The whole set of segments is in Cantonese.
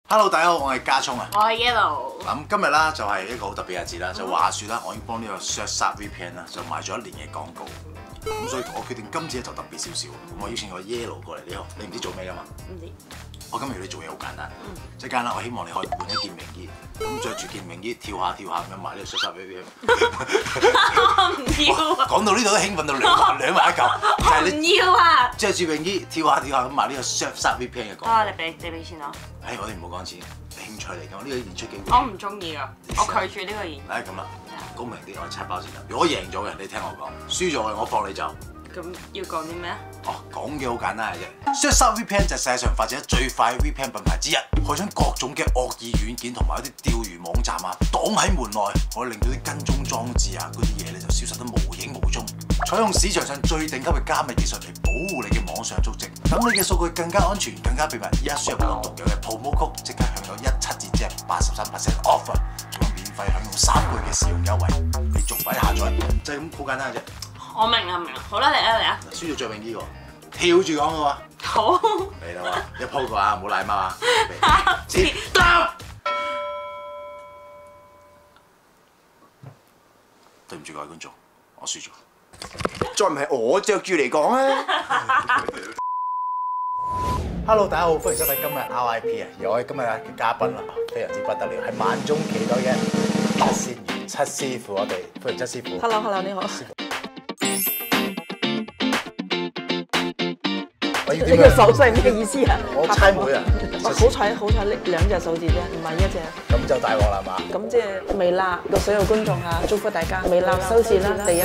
Hello， 大家好，我係家聰啊。 我係 Yellow。 咁今日啦就係一個好特別嘅日子啦，就話説啦，我已經幫呢個 Surfshark VPN 啦就賣咗1年嘅廣告，咁所以我決定今次就特別少少，咁我邀請個 Yellow 過嚟，你唔知做咩㗎嘛？ 唔知。 我今日要你做嘢好簡單，即係簡單，我希望你可以換一件泳衣，咁着住件泳衣跳下咁樣賣呢個 Surfshark VPN。 我唔要啊！ 講到呢度都興奮到兩埋一嚿， 我唔要啊！ 着住泳衣跳下咁賣呢個 Surfshark VPN 嘅廣告。 啊！你俾錢我。 我哋唔好講錢，興趣嚟講，呢個演出機會。 我唔中意啊！我拒絕呢個演。 咁啦，公平啲，我拆包先得。如果贏咗嘅，你聽我講；輸咗嘅，我放你走。 咁要講啲咩啊？ 講嘅好簡單嘅啫。Surfshark VPN 就係世界上發展得最快嘅 VPN 品牌之一，可以將各種嘅惡意軟件同埋一啲釣魚網站啊擋喺門內，可以令到啲跟蹤裝置啊嗰啲嘢咧就消失得無影無蹤。採用市場上最頂級嘅加密技術嚟保護你嘅網上足跡，等你嘅數據更加安全、更加秘密。依家輸入我獨有嘅 promo code，即刻享有17折，即係83% offer，仲有免費享用3個月嘅試用優惠。你仲快下載，就係咁好簡單嘅啫。 我明啊，好啦，嚟啊！ 輸咗着泳衣喎，跳住講嘅喎。 好。 嚟啦喎，一鋪嘅話唔好賴貓啊！ 切得。 對唔住各位觀眾，我輸咗。 再唔係我着住嚟講啊 Hello， 大家好，歡迎收睇今日 RIP 啊！而我係今日嘅嘉賓啊，非常之不得了，係萬眾期待嘅七仙魚七師傅，我哋歡迎七師傅。 Hello， 你好。呢個手勢咩意思啊？ 我猜妹啊！ 好彩呢2隻手指啫，唔係1隻。 咁就大鑊啦嘛！ 咁即係微辣嘅所有觀眾啊，祝福大家微辣收視啦，第一。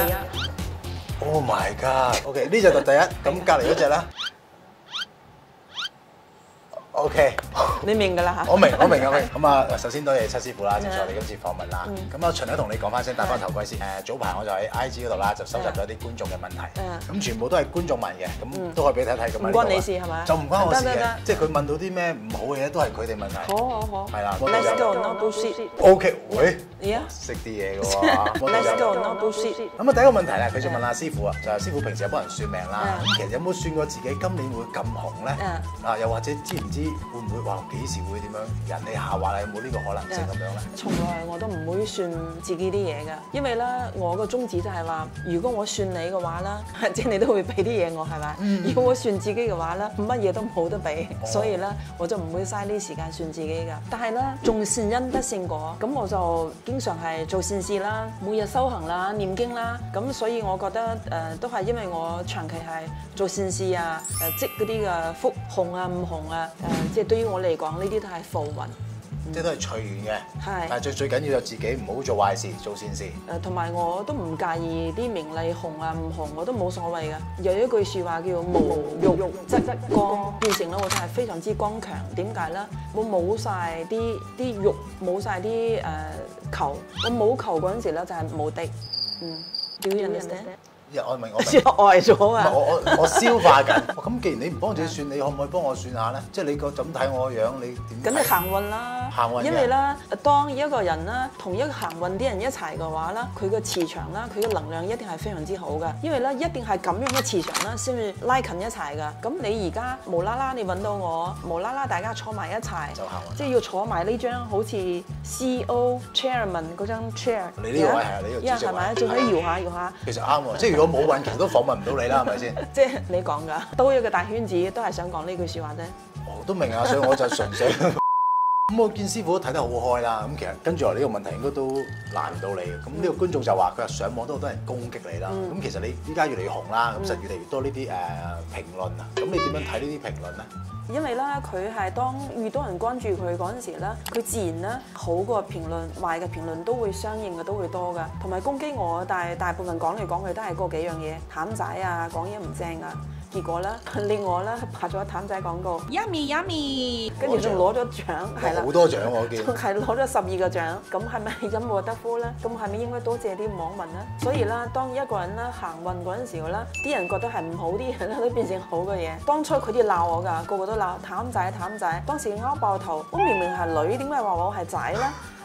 Oh my god！OK， 呢隻就第一，咁隔離嗰隻啦。OK， 你明㗎啦嚇。 我明。咁啊，首先多謝七師傅啦，接受你今次訪問啦。咁啊，循例同你講翻聲，戴翻頭盔先。早排我就喺 IG 嗰度啦，就收集咗啲觀眾嘅問題。咁全部都係觀眾問嘅，咁都可以俾你睇睇。咁唔關你事係咪？ 就唔關我事嘅，即係佢問到啲咩唔好嘅嘢，都係佢哋問題。 好。 係啦。 Let's go no bullshit。 OK， 喂。 識啲嘢嘅喎。 Let's go no bullshit。 咁啊，第一個問題咧，佢就問阿師傅啊，就係師傅平時有幫人算命啦。咁其實有冇算過自己今年會咁紅咧？又或者知唔知會唔會話幾時會點樣人哋下話有冇呢個可能性咁樣咧？ 從來我都唔會算自己啲嘢㗎，因為咧我個宗旨就係話，如果我算你嘅話啦，即係你都會俾啲嘢我係咪？如果我算自己嘅話咧，乜嘢都冇得俾，所以咧我就唔會嘥啲時間算自己㗎。但係咧，種善因得善果，咁我就經常係做善事啦，每日修行啦、念經啦，咁所以我覺得都係因為我長期係做善事啊，積嗰啲嘅福紅啊唔紅啊，即係對於我嚟講呢啲都係浮雲。 即係都係隨緣嘅， 係。 但係最緊要就自己唔好做壞事，做善事。 同埋我都唔介意啲名利紅啊唔紅，我都冇所謂㗎。有一句説話叫無欲則剛，變成咧我真係非常之剛強。點解咧？我冇晒啲欲，冇晒啲求。我冇求嗰陣時咧就係無敵。Do you understand？ 我明。 呆咗啊！ 我消化緊。咁既然你唔幫自己算，你可唔可以幫我算下咧？即係你個咁睇我個樣，你點？ 咁你行運啦，因為咧，當一個人啦，同一個行運啲人一齊嘅話啦，佢個磁場啦，佢嘅能量一定係非常之好嘅。因為咧，一定係咁樣嘅磁場啦，先會拉近一齊㗎。咁你而家無啦啦你揾到我，無啦啦大家坐埋一齊，即係要坐埋呢張好似 CEO Chairman 嗰張 chair。 你呢個位係你呢個主席位。 係咪？仲可以搖下。 其實啱喎，即係如果冇運，其實都訪問唔到你啦，係咪先？ 即係你講㗎，都一個大圈子，都係想講呢句説話啫。 我都明啊，所以我就純粹咁我見師傅都睇得好開啦。咁其實跟住落呢個問題應該都難唔到你嘅。咁呢個觀眾就話佢話上網都好多人攻擊你啦。咁其實你依家越嚟越紅啦，咁實越嚟越多呢啲評論啊。咁你點樣睇呢啲評論咧？ 因為咧，佢係當遇到人關注佢嗰陣時咧，佢自然咧好嘅評論、壞嘅評論都會相應嘅都會多㗎。同埋攻擊我，但係大部分講嚟講去都係嗰幾樣嘢，譚仔啊，講嘢唔正啊。結果咧，令我咧拍咗譚仔廣告 ，yummy， 跟住仲攞咗獎，係啦， 好多獎我見， 係攞咗12個獎，咁係咪因禍得福咧？咁係咪應該多謝啲網民咧？所以咧，當一個人咧行運嗰陣時候咧，啲人覺得係唔好，啲人咧都變成好嘅嘢。當初佢哋鬧我㗎，個個都鬧譚仔，當時拗爆頭，我明明係女，點解話我係仔咧？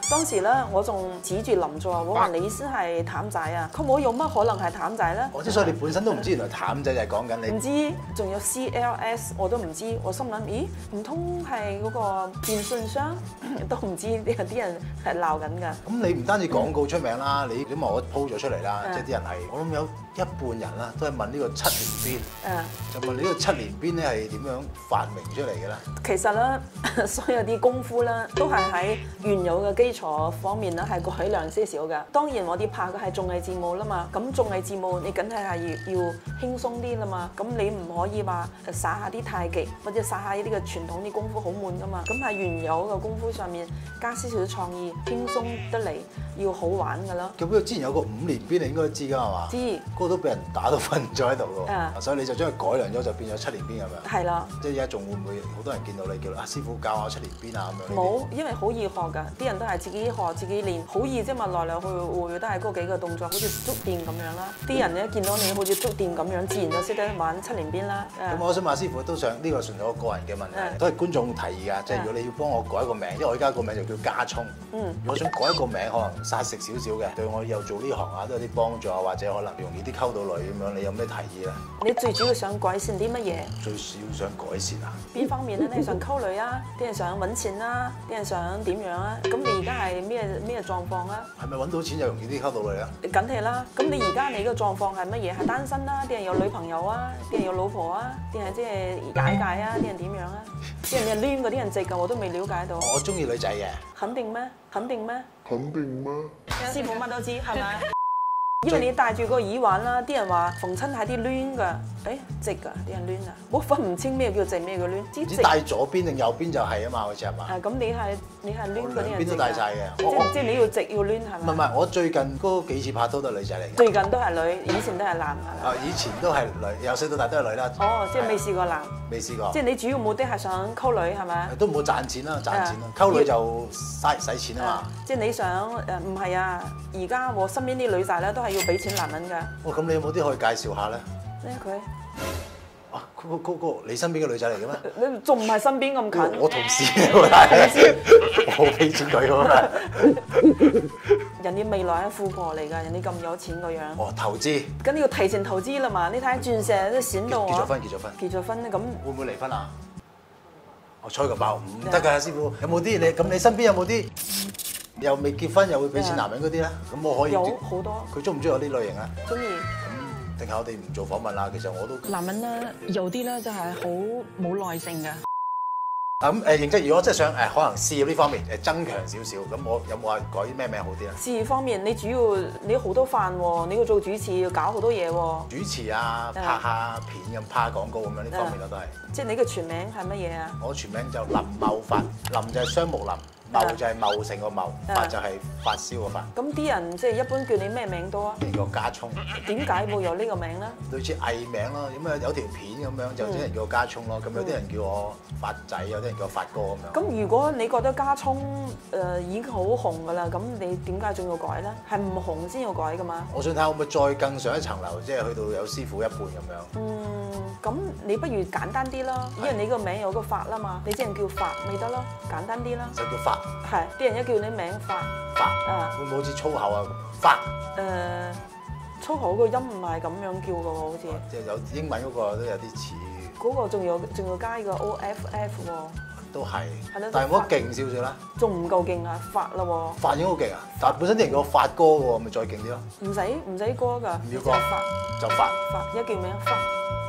當時咧，我仲指住林做話，我話你先係譚仔啊！佢冇有乜可能係譚仔咧？ 我之所以你本身都唔知，原來譚仔就係講緊你。 唔知，仲有 CLS 我都唔知，我心諗，咦，唔通係嗰個電信商都唔知啲人係鬧緊㗎。 咁你唔單止廣告出名啦，你咁我 po 咗出嚟啦，即係啲人係，我諗有一半人啦，都係問呢個七連鞭，就問你呢個七連鞭咧係點樣發明出嚟嘅咧？ 其實咧，所有啲功夫咧，都係喺原有嘅基礎方面咧係改良些少嘅。當然我哋拍嘅係綜藝節目啦嘛，咁綜藝節目你梗係要輕鬆啲啦嘛，咁你唔可以話耍下啲太極或者耍下呢啲嘅傳統啲功夫好悶噶嘛，咁喺原有嘅功夫上面加少少創意，輕鬆得嚟，要好玩㗎啦。 咁之前有個五連鞭你應該知㗎係嘛？ 知， 嗰個都俾人打到瞓咗喺度㗎，所以你就將佢改良咗就變咗七連鞭咁樣。係啦， 即係而家仲會唔會好多人見到你叫啊師傅教下七連鞭啊咁樣？ 冇，因為好易學㗎，啲人都係自己學自己練，好易啫嘛，來來去去都係嗰幾個動作，好似觸電咁樣啦。啲人一見到你好似觸電咁樣，自然就識得玩七連鞭啦。 咁我想問師傅，都想呢個純粹我個人嘅問題，都係觀眾提議㗎，即係如果你要幫我改一個名，因為我而家個名就叫家聰。如果想改一個名，可能殺食少少嘅，對我又做呢行啊都有啲幫助啊，或者可能容易啲溝到女咁樣，你有咩提議咧？ 你最主要想改善啲乜嘢？ 最少想改善啊？ 邊方面咧？你係想溝女啊？啲人想揾錢啊？啲人想點樣啊？咁你而家係咩狀況啊？ 係咪揾到錢就容易啲溝到女啊？ 梗係啦。咁你而家你個狀況係乜嘢？係單身啦？啲人有女朋友啊？啲人有老婆啊？啲人即係解界啊？啲人點樣啊？啲人係攣嗰啲人直㗎，我都未了解到。 我中意女仔嘅。 肯定咩？肯定咩？ 肯定咩？ 師傅乜都知係咪？因為你戴住個耳環啦，啲人話逢親係啲攣㗎，直㗎，啲人攣啊，我分唔清咩叫直咩叫攣。 唔知戴左邊定右邊就係啊嘛，好似係嘛？ 咁你係攣嗰啲人直㗎。 兩邊都戴晒嘅。 即係你要直要攣係咪？ 唔係，我最近嗰幾次拍拖都係女仔嚟嘅。 最近都係女，以前都係男係咪？ 以前都係女，由細到大都係女啦。 即係未試過男。 未試過。 即係你主要目的係想溝女係咪？ 都唔好賺錢啦，賺錢啦，溝女就使錢啊嘛。 即係你想唔係啊？而家我身邊啲女仔咧都係要俾錢男人㗎。 咁你有冇啲可以介紹下咧？ 咩佢？ 嗰個你身邊嘅女仔嚟嘅咩？ 你仲唔係身邊咁近？ 我同事嚟我俾錢佢㗎嘛。 人哋未來係富婆嚟㗎，人哋咁有錢個樣。 投資。咁你要提前投資啦嘛？你睇下鑽石都閃到結咗婚咁會唔會離婚啊？我吹個爆唔得㗎，師傅。有冇啲你身邊有冇啲又未結婚又會俾錢男人嗰啲咧？咁我可以。 有好多。佢中唔中意我呢類型啊？ 中意。 定係我哋唔做訪問啦？其實我都。 男人咧有啲咧就係好冇耐性㗎。 咁認真，如果真係想可能事業呢方面增強少少，咁我有冇話改啲咩名好啲啊？ 事業方面，你主要你好多飯喎，你要做主持要搞好多嘢喎。 主持啊，拍下片咁，拍下廣告咁樣呢方面我都係。 即係你嘅全名係乜嘢啊？ 我全名就林茂發，林就係雙木林。茂就係茂盛個茂，發就係發燒個發。 咁啲人即係一般叫你咩名多啊？ 呢個家聰。 點解會有呢個名咧？ 類似藝名咯，咁有條片咁樣，就啲人叫我家聰咯。咁有啲人叫我發仔，有啲人叫我發哥咁樣。 咁如果你覺得家聰已經好紅㗎啦，咁你點解仲要改咧？係唔紅先要改㗎嘛？ 我想睇下可唔可以再更上一層樓，即係去到有師傅一半咁樣。 咁你不如簡單啲啦，因為你個名有個發啦嘛，你即係叫發咪得咯，簡單啲啦。 就叫發。 係，啲人一叫你名發。 發。會唔會好似粗口啊？發。 粗口個音唔係咁樣叫㗎喎，好似。 即係有英文嗰個都有啲似。 嗰個仲要加個 OFF 喎。 都係。係咯。但係我勁少少啦。 仲唔夠勁啊？發啦喎。 發已經好勁啊！但係本身啲人叫我發哥嘅喎，咪再勁啲咯。 唔使歌㗎。 唔要歌。 發。 就發。 發，一叫名發。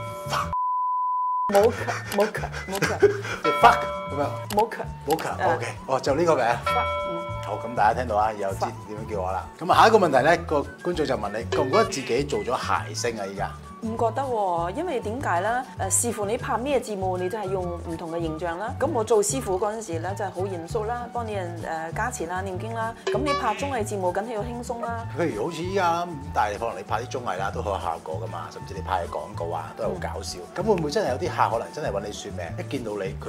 冇強， 即係 fuck 咁樣。冇強 ，OK， 就呢個名。好，咁大家聽到啊，以後知點樣叫我啦。咁下一個問題咧，個觀眾就問你，覺唔覺得自己做咗諧星啊？依家？ 唔覺得喎，因為點解咧？視乎你拍咩節目，你就係用唔同嘅形象啦。咁我做師傅嗰陣時咧，就係好嚴肅啦，幫啲人加持啦、念經啦。咁你拍綜藝節目，梗係要輕鬆啦。 譬如好似依家咁，但係可能你拍啲綜藝啦，都好有效果噶嘛。甚至你拍嘅廣告啊，都係好搞笑。咁會唔會真係有啲客可能真係揾你算命，一見到你佢就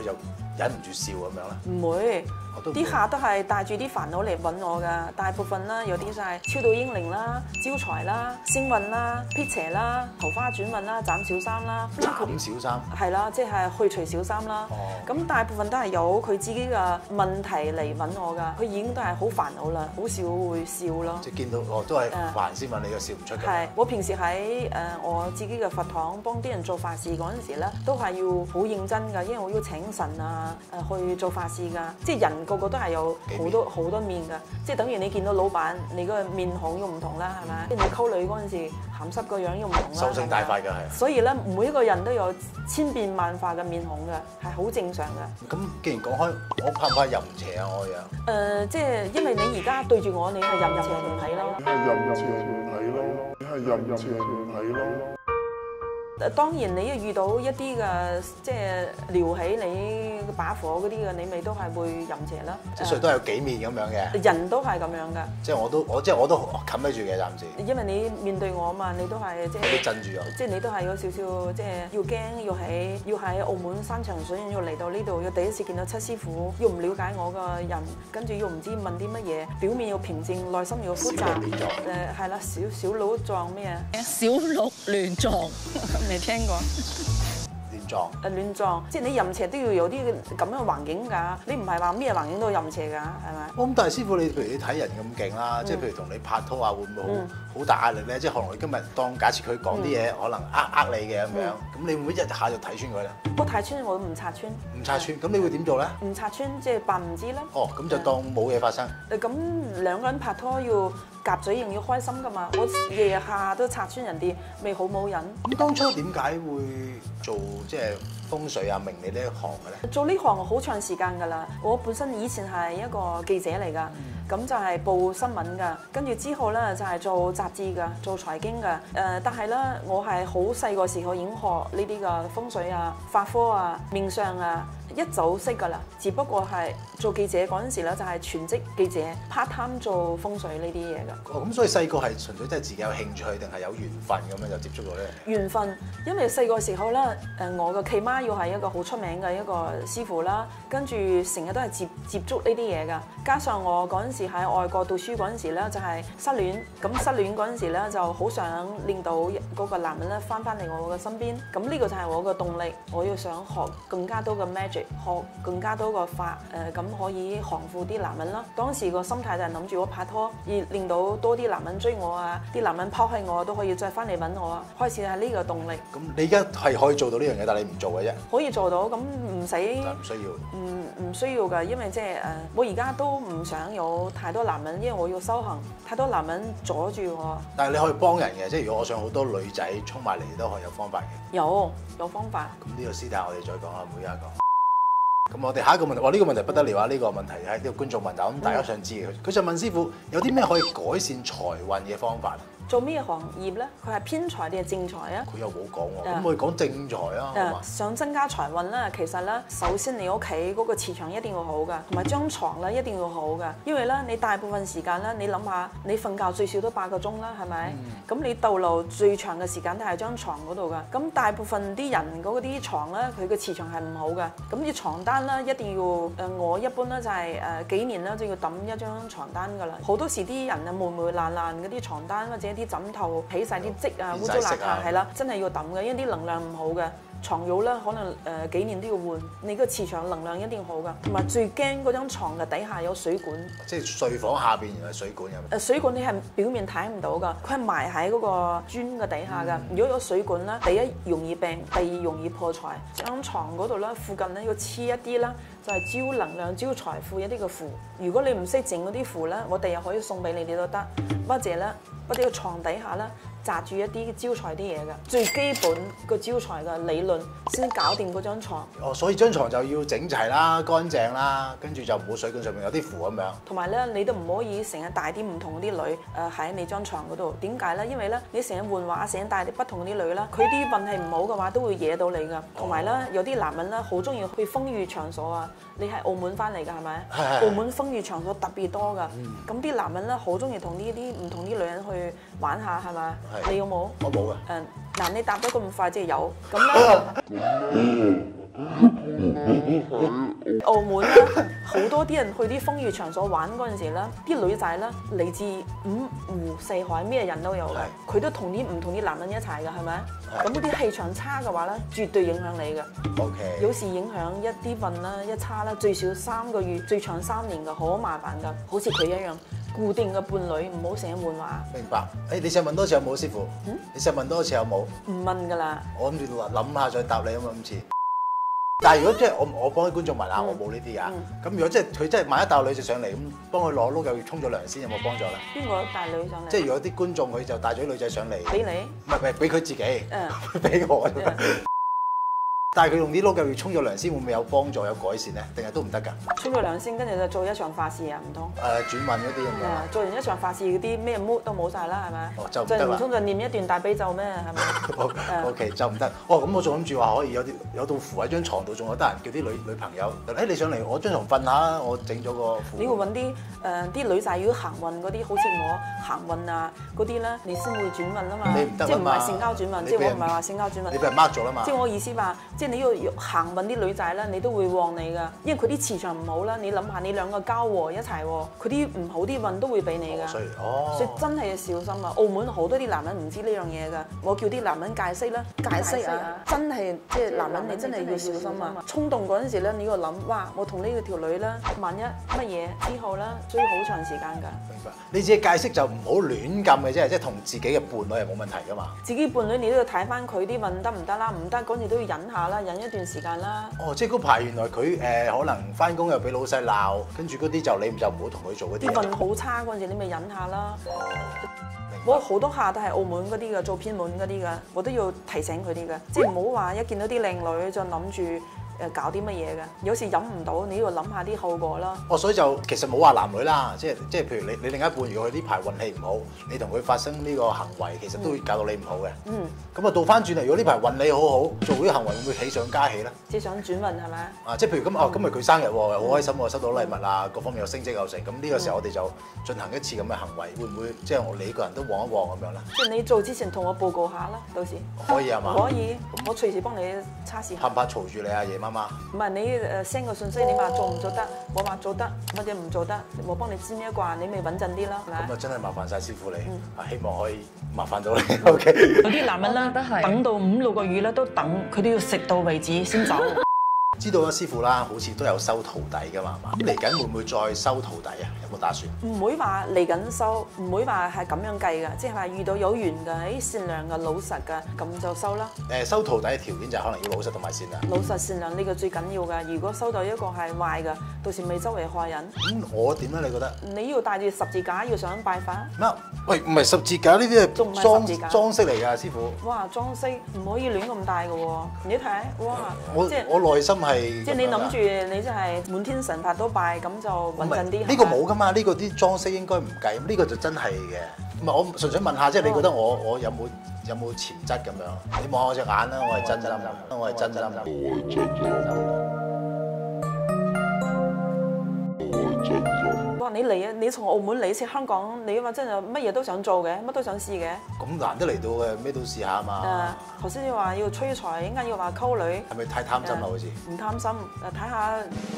忍唔住笑咁樣咧？ 唔會。 我都唔會啲客都係帶住啲煩惱嚟揾我㗎，大部分啦，有啲就係超度英靈啦、招財啦、星運啦、辟邪啦、桃花轉運啦、斬小三啦， 斬小三係啦，即係去除小三啦。咁大部分都係有佢自己嘅問題嚟揾我㗎，佢已經都係好煩惱啦，好少會笑咯。 即係見到都係煩先問你個笑唔出嘅。 係，我平時喺我自己嘅佛堂幫啲人做法事嗰陣時咧，都係要好認真㗎，因為我要請神啊去做法事㗎，即係人。個個都係有好多面㗎，即係等於你見到老闆，你個面孔要唔同啦，係咪？跟住你溝女嗰陣時，鹹濕個樣要唔同啦。 獸性大發㗎係。 所以咧，每一個人都有千變萬化嘅面孔㗎，係好正常㗎。 咁既然講開，我怕唔怕淫邪啊？我樣？ 即係因為你而家對住我，你係淫邪團體咯。 係淫邪團體咯。 當然你要遇到一啲嘅即係撩起你把火嗰啲嘅，你咪都係會淫邪啦。 即係所以都係有幾面咁樣嘅。 人都係咁樣㗎。 即係我都冚得住嘅暫時。 因為你面對我嘛，你都係即係。 有啲鎮住我。 即係你都係有少少即係要驚，要喺澳門山長水遠要嚟到呢度，要第一次見到七師傅，要唔了解我個人，跟住要唔知問啲乜嘢，表面要平靜，內心要複雜。係啦，小鹿撞咩啊？ 小鹿亂撞。未聽過亂撞亂撞，即係你淫邪都要有啲咁樣嘅環境㗎，你唔係話咩環境都淫邪㗎，係咪？ 咁但係師傅，你譬如你睇人咁勁啦，即係譬如同你拍拖啊，會唔會好大壓力咧？即係可能你今日當假設佢講啲嘢可能呃你嘅咁樣，咁你會唔會一下就睇穿佢咧？ 我睇穿我都唔拆穿。唔拆穿，咁你會點做咧？ 唔拆穿即係扮唔知啦。 哦，咁就當冇嘢發生。 咁兩個人拍拖要夾嘴型，要開心㗎嘛。我日日下都拆穿人哋，咪好冇癮。 咁當初點解會做即係風水啊、命理呢一行嘅咧？ 做呢行好長時間㗎啦。我本身以前係一個記者嚟㗎，咁就係報新聞㗎。跟住之後咧就係做雜誌㗎，做財經㗎。但係咧我係好細個時候已經學呢啲嘅風水啊、法科啊、面相啊。一早識㗎啦，只不過係做記者嗰陣時咧，就係全職記者 part time 做風水呢啲嘢㗎。 哦，咁所以細個係純粹真係自己有興趣，定係有緣分咁樣就接觸到咧？ 緣分，因為細個時候咧，我嘅契媽要係一個好出名嘅一個師傅啦，跟住成日都係接觸呢啲嘢㗎。加上我嗰陣時喺外國讀書嗰陣時咧，就係失戀，咁失戀嗰陣時咧就好想令到嗰個男人咧翻嚟我嘅身邊，咁呢個就係我嘅動力，我要想學更加多嘅 magic。學更加多個法，咁可以降服啲男人啦。當時個心態就係諗住我拍拖，而令到多啲男人追我啊，啲男人拋棄我都可以再翻嚟揾我啊。開始係呢個動力。 咁你而家係可以做到呢樣嘢，但係你唔做嘅啫。 可以做到，咁唔使。 唔需要。 唔需要㗎，因為即係我而家都唔想有太多男人，因為我要修行，太多男人阻住我。 但係你可以幫人嘅，即係如果我想好多女仔衝埋嚟，都可以有方法嘅。 有方法。 咁呢個私底下我哋再講啦，每一個。咁我哋下一個問題，哇！呢個問題不得了啊！呢個問題係呢個觀眾問答，咁大家想知嘅，佢就問師傅有啲咩可以改善財運嘅方法？ 做咩行業咧？佢係偏財定係正財啊？ 佢又冇講喎，咁我哋講正財啊。 想增加財運咧，其實咧，首先你屋企嗰個磁場一定要好㗎，同埋張床咧一定要好㗎。因為咧，你大部分時間咧，你諗下，你瞓覺最少都8個鐘啦，係咪？咁你逗留最長嘅時間都係張床嗰度㗎。咁大部分啲人嗰啲牀咧，佢嘅磁場係唔好㗎。咁啲床單咧一定要我一般咧就係幾年咧就要揼一張床單㗎啦。好多時啲人啊霉霉爛爛嗰啲床單或者啲枕頭起晒啲漬啊，污糟邋遢係啦，真係要抌嘅，因為啲能量唔好嘅。床褥咧可能幾年都要換，你個磁場能量一定要好㗎。同埋最驚嗰張牀嘅底下有水管， 即係睡房下邊原來水管有。 水管你係表面睇唔到㗎，佢係埋喺嗰個磚嘅底下㗎。如果有水管咧，第一容易病，第二容易破財。張床嗰度咧附近咧要黐一啲啦，就係招能量、招財富一啲嘅符。如果你唔識整嗰啲符咧，我第日可以送俾你哋都得，或者個床底下咧紮住一啲招財啲嘢㗎，最基本個招財嘅理論先搞掂嗰張床。 哦，所以張床就要整齊啦、乾淨啦，跟住就唔好水管上面有啲符咁樣。 同埋咧，你都唔可以成日帶啲唔同啲女喺你張床嗰度。點解咧？因為咧，你成日換畫，成日帶啲不同啲女啦，佢啲運氣唔好嘅話，都會惹到你㗎。同埋咧，有啲男人咧好中意去風月場所啊。你係澳門翻嚟㗎係咪？澳門風月場所特別多㗎。咁啲男人咧好中意同呢啲唔同啲女人去玩下係咪？你有冇？ 我冇㗎。 嗱，你答得咁快即係有咁咧。 澳門咧，好多啲人去啲風月場所玩嗰陣時咧，啲女仔咧嚟自五湖四海，咩人都有嘅，佢都同啲唔同啲男人一齊嘅，係咪？咁嗰啲氣場差嘅話咧，絕對影響你嘅。 OK。 有時影響一啲運啦，一差啦，最少3個月，最長3年嘅，好麻煩㗎。好似佢一樣，固定嘅伴侶，唔好成日換話。 明白。你想問多次有冇師傅？你想問多次有冇？ 唔問㗎啦。 我諗住諗下再答你啊嘛，今次。但係如果即係我幫啲觀眾問下，我冇呢啲㗎。咁如果即係佢真係萬一帶女仔上嚟咁，幫佢攞碌柚葉沖咗涼先，有冇幫助咧？ 邊個帶女上嚟？ 即係如果啲觀眾佢就帶咗啲女仔上嚟， 俾你？ 唔係俾佢自己，俾我。但係佢用啲碌柚葉沖咗涼先，會唔會有幫助有改善咧？定係都唔得㗎？ 沖咗涼先，跟住就做一場法事啊？唔通？ 轉運嗰啲咁樣。 做完一場法事嗰啲咩 mood 都冇晒啦，係咪？ 就唔得啦。 唔通就念一段大悲咒咩？係咪 ？OK 就唔得。咁我仲諗住話可以有道符喺張床度，仲有得閒叫啲女朋友，你上嚟我張床瞓下，我整咗個符。 你要揾啲女仔，如果行運嗰啲，好似我行運啊嗰啲咧，你先會轉運啊嘛。 你唔得即係唔係性交轉運？即係我唔係話性交轉運。 你俾人 mark 咗啦嘛。 即係我意思話，即係你要行運啲女仔咧，你都會旺你㗎，因為佢啲磁場唔好啦。你諗下，你兩個交和一齊喎，佢啲唔好啲運都會俾你㗎。所以真係要小心啊！澳門好多啲男人唔知呢樣嘢㗎，我叫啲男人解釋啦，解釋啊！真係即係男人你真係要小心啊！衝動嗰陣時咧，你要諗，哇！我同呢條女咧，萬一乜嘢之後咧，追好長時間㗎。 明白。你自己解釋就唔好亂撳嘅啫，即係同自己嘅伴侶係冇問題㗎嘛。 自己伴侶你都要睇翻佢啲運得唔得啦，唔得嗰陣時都要忍下啦，忍一段時間啦。 即係嗰排原來佢可能翻工又俾老細鬧，跟住嗰啲就你就唔好同佢做嗰啲。 啲運好差嗰陣時，你咪忍下啦。我好多下都係澳門嗰啲嘅，做偏門嗰啲嘅，我都要提醒佢啲嘅，即係唔好話一見到啲靚女就諗住搞啲乜嘢嘅，有時忍唔到，你要諗下啲後果啦。 所以就其實冇話男女啦，即係譬如你另一半，如果佢呢排運氣唔好，你同佢發生呢個行為，其實都會搞到你唔好嘅。咁啊倒翻轉嚟，如果呢排運氣好好，做呢啲行為會唔會喜上加喜咧？ 即係想轉運係咪？ 即係譬如今日佢生日喎，好開心喎，收到禮物啊，各方面有升職有成，咁呢個時候我哋就進行一次咁嘅行為，會唔會即係你個人都旺一旺咁樣咧？即係你做之前同我報告下啦，到時可以係嘛？ 可以，我隨時幫你測試下。 怕唔怕嘈住你啊，夜媽媽？ 唔係你send 個信息，你話做唔做得？我話做得，或者唔做得，我幫你知咩卦，你咪穩陣啲啦。 咁啊真係麻煩晒師傅你，希望可以麻煩到你。OK。 有啲男人咧，等到5、6個月咧，都等佢都要食到為止先走。 知道啦，師傅啦，好似都有收徒弟㗎嘛，係嘛？咁嚟緊會唔會再收徒弟啊？有冇打算？ 唔會話嚟緊收，唔會話係咁樣計㗎，即係話遇到有緣嘅、善良嘅、老實嘅，咁就收啦。 收徒弟嘅條件就係可能要老實同埋善良。 老實善良呢個最緊要㗎，如果收到一個係壞嘅，到時咪周圍害人。 我點咧？你覺得？ 你要帶住十字架要上拜佛。 乜？喂，唔係十字架呢啲係裝飾嚟㗎，師傅。 哇，裝飾唔可以亂咁戴㗎喎，你睇，哇！ 我內心係。 即係你諗住你真係滿天神佛都拜，咁就穩陣啲。 呢個冇㗎嘛，呢個啲裝飾應該唔計，呢個就真係嘅。唔係我純粹問下，即係你覺得我有冇潛質咁樣？你望我隻眼啦，我係真心，我係真心。哇！你嚟啊！你從澳門嚟次香港，你話真係乜嘢都想做嘅，乜都想試嘅。 咁難得嚟到嘅，咩都試下啊嘛。 頭先你話要催財，應該要話溝女。 係咪太貪心啦？好似唔貪心，睇下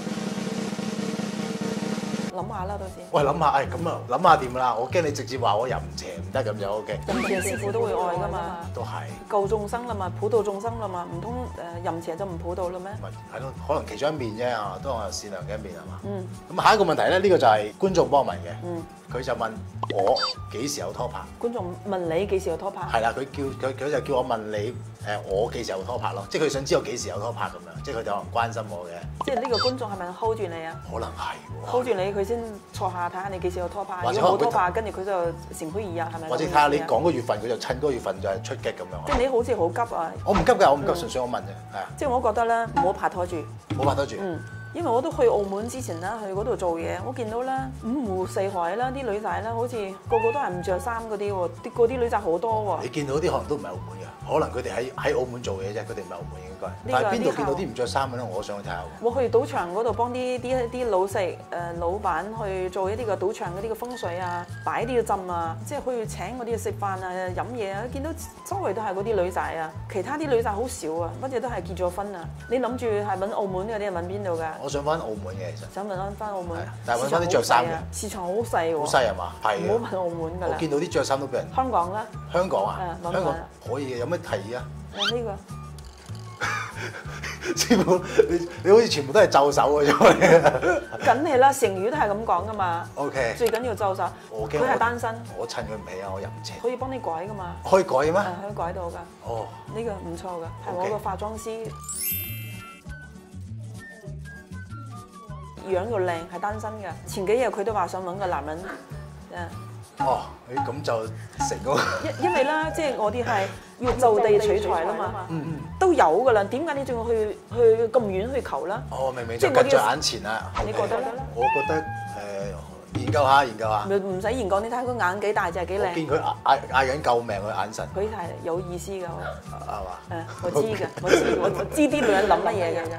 諗下啦，到時。 喂，諗下，咁啊，諗下掂啦。我驚你直接話我淫邪唔得咁就 OK。 淫邪師傅都會愛㗎嘛。 都係。 救眾生啦嘛，普度眾生啦嘛，唔通淫邪就唔普度啦咩？ 係咯，可能其中一面啫啊，都係善良嘅一面係嘛。咁下一個問題咧，呢個就係觀眾幫我問嘅。佢就問我幾時有拖拍？ 觀眾問你幾時有拖拍？ 係啦，佢就叫我問你我幾時有拖拍咯，即係佢想知我幾時有拖拍咁樣，即係佢就可能關心我嘅。 即係呢個觀眾係咪 hold 住你啊？ 可能係喎。 hold 住你，佢先坐下睇下你幾時有拖拍。如果冇拖拍，跟住佢就乘虛而入，係咪？ 或者睇下你講個月份，佢就趁嗰個月份就係出擊咁樣。 即係你好似好急啊！ 我唔急㗎，我唔急，純粹我問啫，係啊。 即係我覺得咧，唔好拍拖住。 冇拍拖住。 因為我都去澳門之前啦，去嗰度做嘢，我見到咧五湖四海啦，啲女仔咧好似個個都係唔着衫嗰啲喎，嗰啲女仔好多喎。 你見到啲可能都唔係澳門嘅，可能佢哋喺澳門做嘢啫，佢哋唔係澳門應該。但係邊度見到啲唔着衫嘅咧？我想去睇下。我去賭場嗰度幫啲老闆去做一啲嘅賭場嗰啲嘅風水啊，擺啲嘅陣啊，即係去請嗰啲食飯啊、飲嘢啊，見到周圍都係嗰啲女仔啊，其他啲女仔好少啊，乜嘢都係結咗婚啊。你諗住係揾澳門嗰啲，係揾邊度㗎？ 我想翻澳門嘅其實。 想問翻澳門係，但係揾返啲着衫嘅市場好細喎。 好細係嘛？係唔好問澳門㗎啦。 我見到啲着衫都俾人。 香港啦， 香港啊？ 揾香港揾可以嘅，有咩提議啊？ 呢個。 師傅，你好似全部都係奏手嘅啫。 梗係啦，成語都係咁講噶嘛。 OK。 最緊要就手， 我驚佢係單身， 我襯佢唔起啊！我入唔切。 可以幫你改噶嘛。 可以改嘅咩？ 可以改到㗎。 哦。 呢個唔錯㗎，係我個化妝師。樣又靚，係單身嘅。前幾日佢都話想揾個男人， 哦，咁就成個。 因為咧，即係我哋係要就地取材啦嘛。都有㗎啦，點解你仲要去咁遠去求啦？ 哦，明明就近在眼前啦。 你覺得咧？ 我覺得研究下研究下。 唔使研究，你睇佢眼幾大隻幾靚。 我見佢嗌緊救命嘅眼神。 佢係有意思㗎， 係嘛？ 我知㗎，我知啲女人諗乜嘢㗎。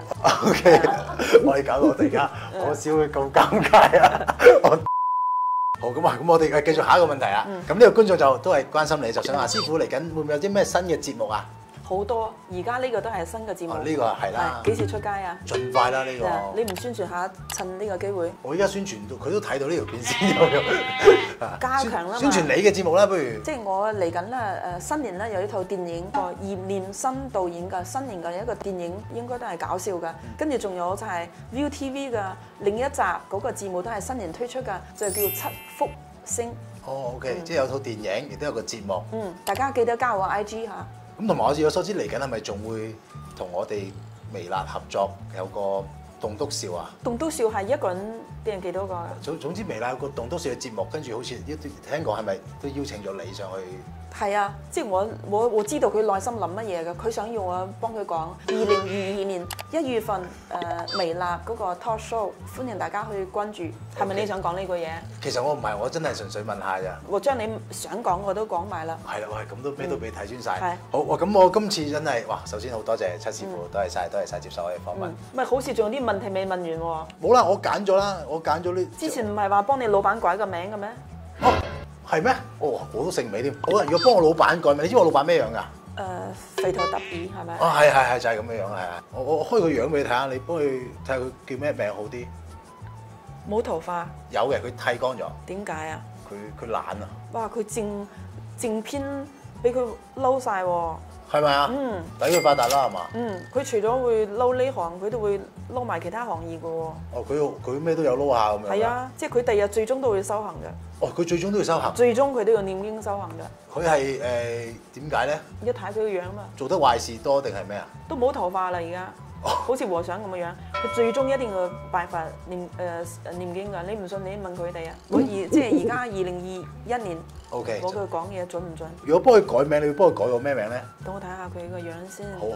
OK， 我哋搞到我哋而家，我先會咁尷尬啊！好咁啊，咁我哋繼續下一個問題啊。咁呢個觀眾就都係關心你，就想話師傅嚟緊會唔會有啲咩新嘅節目啊？ 好多，而家呢個都係新嘅節目。 呢個係啦。 幾時出街啊？ 盡快啦呢個。 你唔宣傳下，趁呢個機會。 我而家宣傳到，佢都睇到呢條片先有。 加強啦嘛。 宣傳你嘅節目啦，不如。 即係我嚟緊啦，新年咧有一套電影，個葉念琛導演嘅新年嘅一個電影，應該都係搞笑嘅。跟住仲有就係 ViuTV 嘅另一集嗰個節目都係新年推出嘅，就叫七福星。 哦，OK，即係有套電影，亦都有個節目。 大家記得加我 IG 嚇。 咁同埋我所知嚟緊係咪仲會同我哋微辣合作有個棟篤笑啊？ 棟篤笑係一個人俾人幾多個？ 總之微辣有個棟篤笑嘅節目，跟住好似聽講係咪都邀請咗你上去？ 係啊，即係我知道佢內心諗乜嘢嘅，佢想要我幫佢講。2022年1月份微辣嗰個 talk show， 歡迎大家去關注。係咪你想講呢句嘢？ 其實我唔係，我真係純粹問下咋。 我將你想講我都講埋啦。 係啦，喂，咁都咩都俾你睇穿晒。 係。 好，咁我今次真係哇，首先好多謝七師傅，多謝晒接受我嘅訪問。 唔係，好似仲有啲問題未問完喎。 冇啦，我揀咗啦，我揀咗呢。 之前唔係話幫你老闆改個名嘅咩？ 哦，係咩？哦，我都姓美添。好啦，如果幫我老闆改名，你知我老闆咩樣㗎？ 肥頭特別係咪？ 哦，係就係咁嘅樣，係啊。我開個樣俾你睇下，你幫佢睇下佢叫咩名好啲。 冇頭髮。 有嘅，佢剃乾咗。 點解啊？ 佢懶啊。 哇！佢正片俾佢嬲晒喎。 係咪啊？抵佢發達啦，係嘛？ 佢除咗會撈呢行，佢都會撈埋其他行業嘅喎。 哦，佢咩都有撈下咁樣。 係啊，即係佢第日最終都會修行嘅。 哦，佢最終都要修行。 最終佢都要念經修行嘅。 佢係點解咧？ 一睇佢個樣嘛。 做得壞事多定係咩啊？ 都冇頭髮啦，而家。好似和尚咁嘅樣，佢最終一定要拜佛念經㗎。你唔信你問佢哋啊。即係而家2021年。 OK。 我佢講嘢準唔準？ 如果幫佢改名，你會幫佢改個咩名咧？ 等我睇下佢個樣先。 好。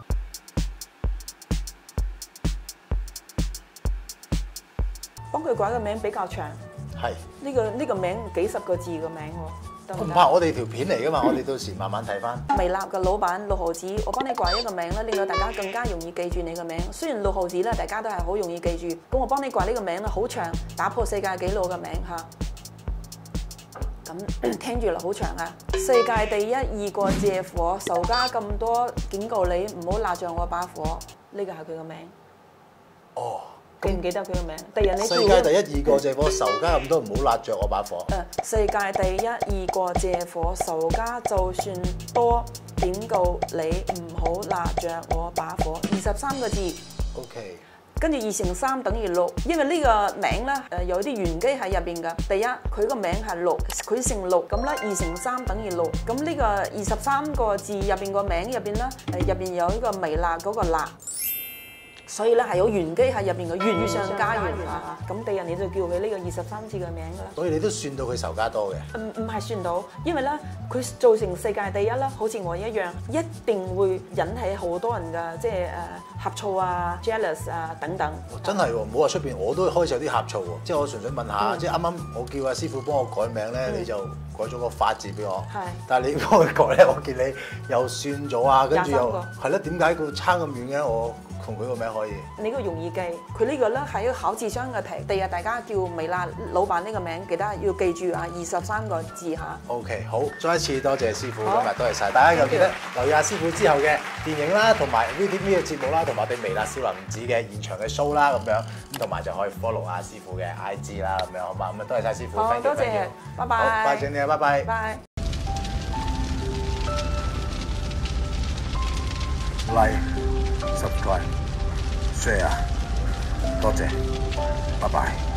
幫佢改個名比較長。 係。 呢個名幾十個字嘅名喎。 唔怕，我哋條片嚟㗎嘛，我哋到時慢慢睇翻。 微辣嘅老闆6毫子，我幫你改一個名啦，令到大家更加容易記住你個名。雖然6毫子咧，大家都係好容易記住，咁我幫你改呢個名啦，好長，打破世界紀錄嘅名嚇。咁聽住啦，好長啊！世界第一二個借火，仇家咁多，警告你唔好拿着我把火。呢個係佢個名。 哦。 記唔記得佢個名？第日你世界第一二個借火，仇家咁多，唔好辣着我把火。 世界第一二個借火，仇家就算多，警告你唔好拿着我把火。23個字。 OK。 跟住2乘3等於6，因為呢個名咧有啲玄機喺入邊㗎。第一，佢個名係6，佢姓6，咁咧2乘3等於6。咁呢個23個字入邊個名入邊咧，入邊有呢個微辣嗰個辣。所以咧係有玄機喺入邊嘅，玄上加玄啊！咁第日你就叫佢呢個23字嘅名㗎啦。 所以你都算到佢仇家多嘅？ 唔係算到，因為咧佢做成世界第一啦，好似我一樣，一定會引起好多人嘅即係呷醋啊、jealous 啊等等。 真係喎，唔好話出邊，我都開始有啲呷醋喎。即係我純粹問下，即係啱啱我叫阿師傅幫我改名咧，你就改咗個發字俾我。係。但係你幫佢改咧，我見你又算咗啊，跟住又係咯，點解佢差咁遠嘅我？ 同佢個名可以。 呢個容易記，佢呢個咧係一個考智商嘅題。第日大家叫微辣老闆呢個名，記得要記住啊，23個字嚇。 OK， 好，再一次多謝師傅，今好日多謝晒大家，又記得留意下師傅之後嘅電影啦，同埋 ViuTV 嘅節目啦，同埋我哋微辣少林寺嘅現場嘅 show 啦，咁樣咁同埋就可以 follow 下師傅嘅 IG 啦，咁樣好嘛？咁啊，多謝晒師傅好， ，thank you， 多謝 thank you， 拜拜好，拜謝你啊，拜拜。 拜。 Like、subscribe、share，多謝，拜拜。